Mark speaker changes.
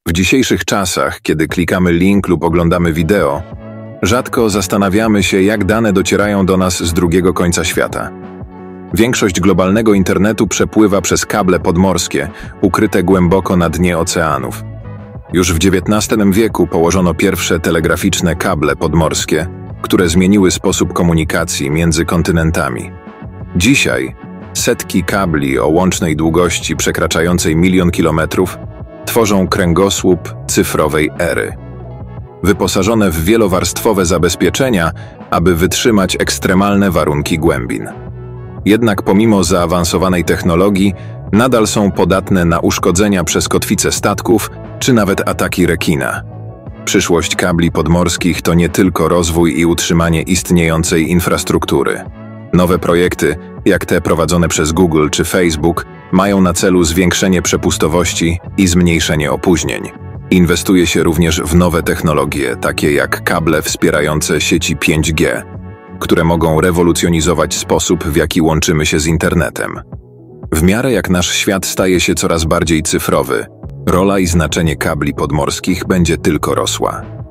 Speaker 1: W dzisiejszych czasach, kiedy klikamy link lub oglądamy wideo, rzadko zastanawiamy się, jak dane docierają do nas z drugiego końca świata. Większość globalnego internetu przepływa przez kable podmorskie, ukryte głęboko na dnie oceanów. Już w XIX wieku położono pierwsze telegraficzne kable podmorskie, które zmieniły sposób komunikacji między kontynentami. Dzisiaj setki kabli o łącznej długości przekraczającej 1 000 000 kilometrów tworzą kręgosłup cyfrowej ery. Wyposażone w wielowarstwowe zabezpieczenia, aby wytrzymać ekstremalne warunki głębin. Jednak pomimo zaawansowanej technologii, nadal są podatne na uszkodzenia przez kotwice statków czy nawet ataki rekina. Przyszłość kabli podmorskich to nie tylko rozwój i utrzymanie istniejącej infrastruktury. Nowe projekty, jak te prowadzone przez Google czy Facebook, mają na celu zwiększenie przepustowości i zmniejszenie opóźnień. Inwestuje się również w nowe technologie, takie jak kable wspierające sieci 5G, które mogą rewolucjonizować sposób, w jaki łączymy się z internetem. W miarę jak nasz świat staje się coraz bardziej cyfrowy, rola i znaczenie kabli podmorskich będzie tylko rosła.